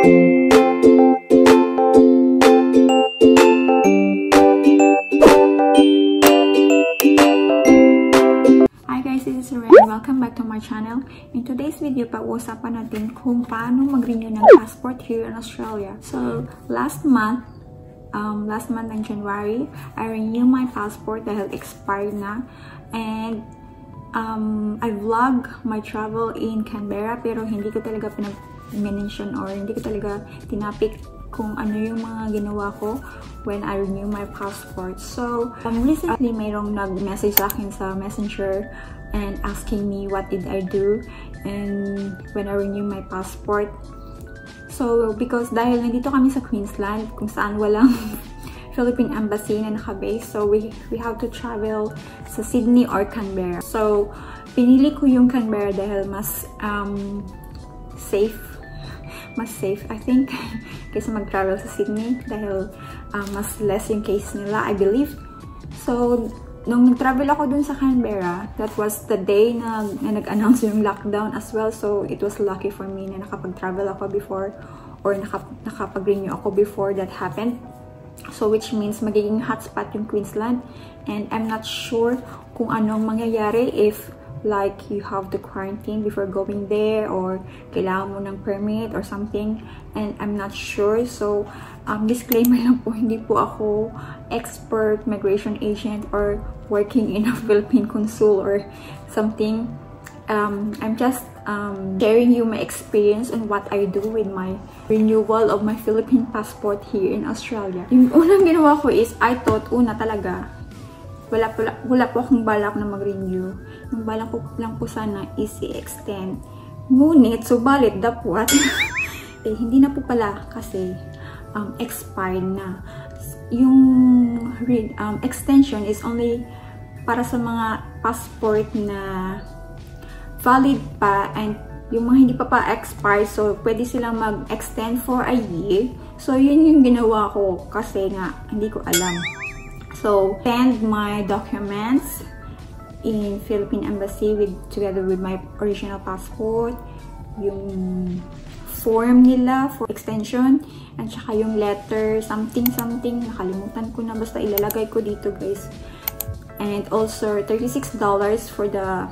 Hi guys, this is Ren. Welcome back to my channel. In today's video, pag-uusapan natin kung paano mag-renew ng passport here in Australia. So, last month ng January, I renewed my passport dahil expired na. And I vlog my travel in Canberra, pero hindi ko talaga pinag-mention or hindi ko talaga tinapik kung ano yung mga ginawa ko when I renew my passport. So, recently mayroong nag-message sa akin sa Messenger and asking me what did I do and when I renew my passport. So, because dahil nandito kami sa Queensland, kung saan walang Philippine Embassy na nakabase, so we have to travel sa Sydney or Canberra. So, pinili ko yung Canberra dahil mas safe I think kaysa mag-travel sa Sydney dahil mas less yung case nila, I believe. So, nung nag-travel ako dun sa Canberra, that was the day na nag-announce yung lockdown as well. So, it was lucky for me na nakapag-travel ako before or nakapag-renew ako before that happened. So, which means magiging hotspot yung Queensland, and I'm not sure kung anong mangyayari if like you have to quarantine before going there or kailangan mo ng permit or something, and I'm not sure. So, disclaimer lang po, hindi po ako expert migration agent or working in a Philippine consul or something. I'm just sharing you my experience and what I do with my renewal of my Philippine passport here in Australia. Yung unang ginawa ko is, I thought, talaga, wala po akong balak na mag-renew. Yung balak ko lang po sana is i-extend. Ngunit, subalit, dapwat, hindi na po pala kasi expired na. Yung extension is only para sa mga passport na valid pa, and yung mga hindi pa expire, so pwede silang mag-extend for a year. So, yun yung ginawa ko kasi nga, hindi ko alam. So, send my documents in Philippine Embassy together with my original passport, yung form nila for extension, and saka yung letter, something, nakalimutan ko na, basta ilalagay ko dito guys. And also, $36 for the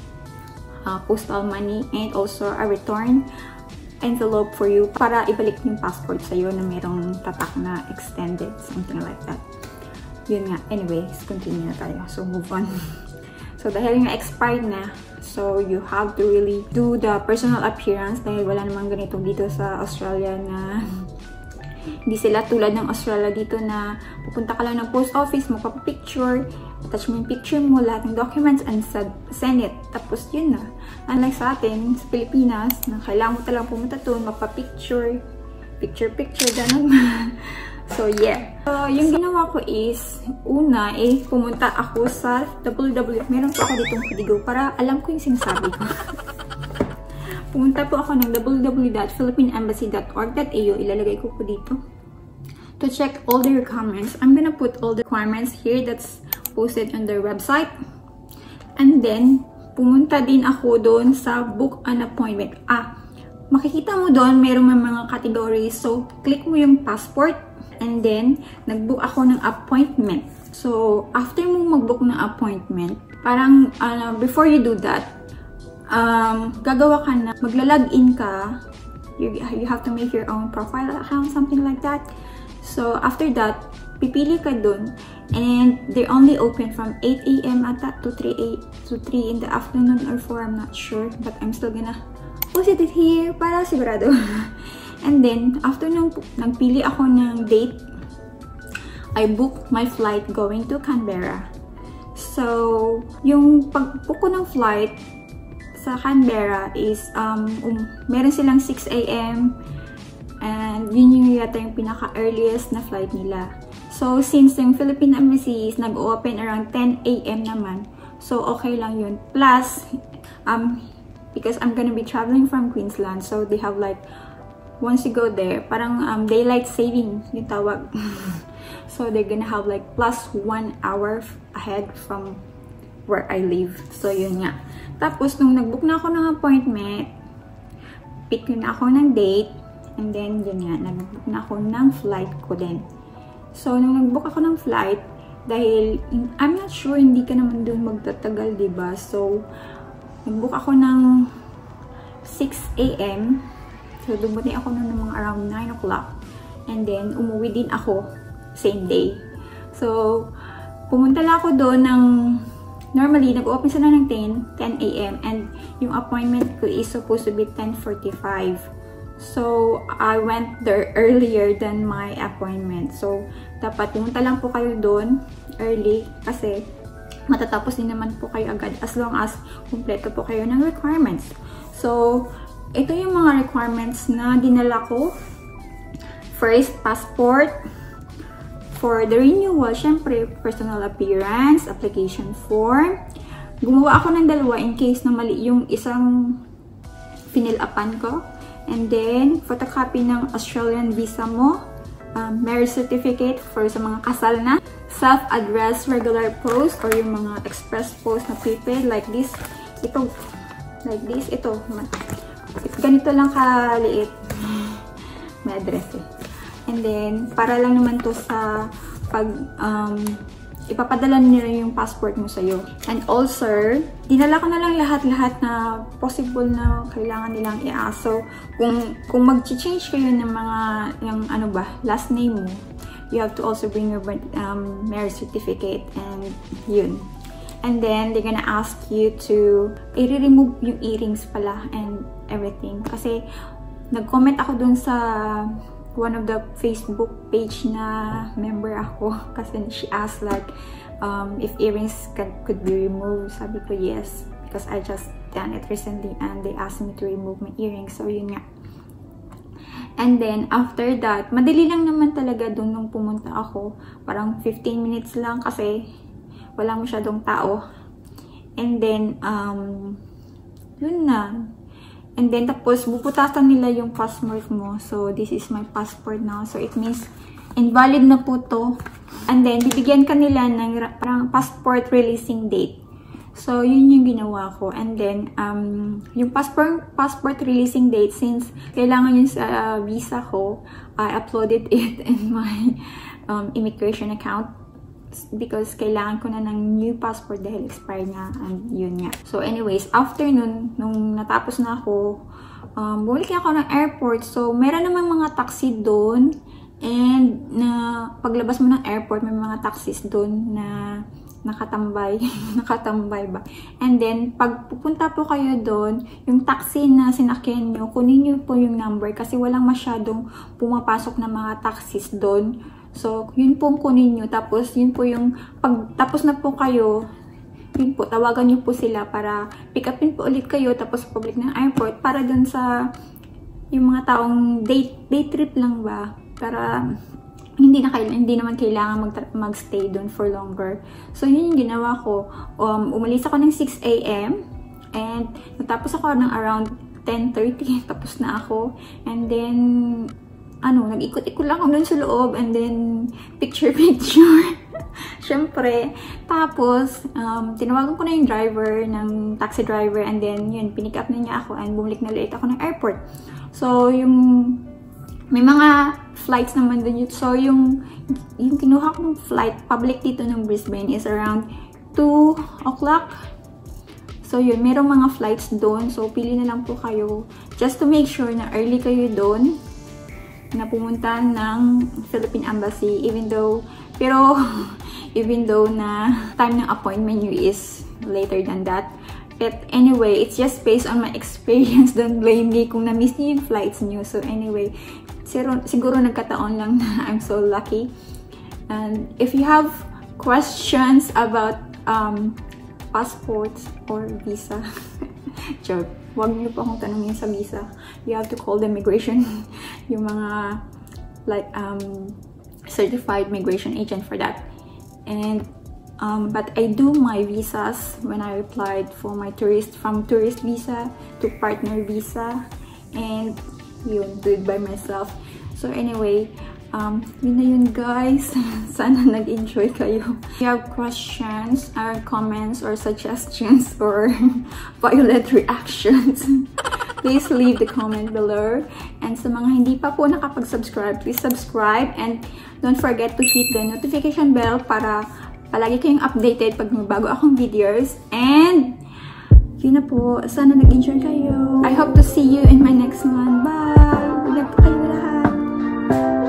postal money, and also a return envelope for you para ibalik yung passport sa'yo na mayroong tatak na extended, something like that. Yun nga. Anyways, continue na tayo. So, move on. So, dahil yung expired na, so you have to really do the personal appearance dahil wala namang ganito dito sa Australia na hindi sila tulad ng Australia dito na pupunta ka lang ng post office, magpapapicture, attach mo yung picture mo, lahat ng documents, and send it. Tapos, yun na. Unlike sa atin, sa Pilipinas, na kailangan mo talagang pumunta doon, magpa-picture, ganun. So, yeah. So, yung ginawa ko is, una, pumunta ako sa www. Meron po ako ditong kodigo para alam ko yung sinasabi ko. Pumunta po ako ng www.philippineembassy.org.au. Ilalagay ko po dito. To check all the requirements, I'm gonna put all the requirements here that's posted on their website. And then, pumunta din ako doon sa book an appointment. Makikita mo doon, meron mga categories. So, click mo yung passport. And then, nag-book ako ng appointment. So, after mo mag-book ng appointment, parang, before you do that, gagawa ka na, magla-login ka, you have to make your own profile account, something like that. So, after that, pipili ka dun, and they're only open from 8 AM ata to 3 in the afternoon or 4, I'm not sure, but I'm still gonna post it here para sigurado. And then, after nung nagpili ako ng date, I booked my flight going to Canberra. So, yung pag-book ko ng flight sa Canberra is, meron silang 6 AM, and yun yung yata yung pinaka-earliest na flight nila. So, since yung Philippine Embassy is nag-open around 10 AM naman, so okay lang yun. Plus, because I'm gonna be traveling from Queensland, so they have like, once you go there, parang daylight saving yung tawag. So, they're gonna have like plus 1 hour ahead from where I live. So, yun nga. Tapos, nung nag-book na ako ng appointment, pick na ako ng date, And then, yun nga, nag-book na ako ng flight ko din. So, nung nag-book ako ng flight, dahil, I'm not sure, hindi ka naman doon magtatagal, diba? So, nag-book ako ng 6 a.m. So, dumating ako ng mga around 9 o'clock. And then, umuwi din ako same day. So, pumunta lang ako doon ng, normally, nag-open sila ng 10 a.m. And yung appointment ko is supposed to be 10:45. So, I went there earlier than my appointment. So, dapat pumunta lang po kayo doon early kasi matatapos din naman po kayo agad as long as kumpleto po kayo ng requirements. So, ito yung mga requirements na dinala ko. First, passport. For the renewal, syempre, personal appearance, application form. Gumawa ako ng dalawa in case na mali yung isang finilapan ko. And then, photocopy ng Australian visa mo, marriage certificate for sa mga kasal na, self-addressed regular post or yung mga express post na prepaid like this. Ito, like this, ito. Ganito lang kaliit. May address eh. And then, para lang naman to sa pag ipapadala nila yung passport mo sa'yo. And also, dinala ko na lang lahat-lahat na possible na kailangan nilang i-ask. So, kung mag-change kayo ng mga, yung ano ba, last name mo, you have to also bring your marriage certificate and yun. And then, they're gonna ask you to i-remove yung earrings pala and everything. Kasi, nag-comment ako dun sa one of the Facebook page na member ako kasi she asked like if earrings could be removed. Sabi ko yes because I just done it recently and they asked me to remove my earrings. So yun nga. And then after that, madali lang naman talaga doon nung pumunta ako. Parang 15 minutes lang kasi walang masyadong tao. And then yun na. And then, tapos, buputasan nila yung passport mo. So, this is my passport now. So, it means, invalid na po to. And then, bibigyan ka nila ng parang passport releasing date. So, yun yung ginawa ko. And then, yung passport releasing date, since kailangan yun sa visa ko, I uploaded it in my immigration account. Because kailangan ko na ng new passport dahil expired nga and yun nga. So anyways, after nun, nung natapos na ako, bumalik ako ng airport. So meron namang mga taxi doon and na paglabas mo ng airport, may mga taxis doon na nakatambay. Nakatambay ba? And then, pag pupunta po kayo doon, yung taxi na sinakyan nyo, kunin nyo po yung number kasi walang masyadong pumapasok na mga taxis doon. So, yun pong kunin nyo. Tapos, yun po yung, pag tapos na po kayo, yun po, tawagan nyo po sila para pick upin po ulit kayo. Tapos, public ng airport para dun sa, yung mga taong day trip lang ba? Para, hindi naman kailangan magstay dun for longer. So, yun yung ginawa ko. Umalis ako ng 6 a.m. And, natapos ako ng around 10:30. Tapos na ako. And then, nag-ikot-ikot lang ako dun sa loob and then picture-picture. Syempre. Tapos, tinawagan ko na yung driver, ng taxi driver and then yun, pinick up na niya ako and bumalik na ulit ako ng airport. So, may mga flights naman dun yun. So, yung kinuha kong flight, public dito ng Brisbane is around 2 o'clock. So, yun, merong mga flights doon. So, pili na lang po kayo just to make sure na early kayo doon na pumunta ng Philippine Embassy even though na time ng appointment nyo is later than that. But anyway, it's just based on my experience. Don't blame me kung na-miss niyo yung flights niyo. So anyway, siguro nagkataon lang na I'm so lucky. And if you have questions about passports or visa, joke. Huwag niyo po akong tanongin sa visa. You have to call the immigration, yung mga like certified migration agent for that. And but I do my visas when I applied for my from tourist visa to partner visa, and yun, do it by myself. So anyway, yun na yun guys. Sana nag-enjoy kayo. If you have questions or comments or suggestions or violent reactions, please leave the comment below. And sa mga hindi pa po nakapag-subscribe, please subscribe and don't forget to hit the notification bell para palagi kayong updated pag may bago akong videos. And yun na po, sana nag-enjoy kayo. I hope to see you in my next one. Bye! Ingat po kayo lahat.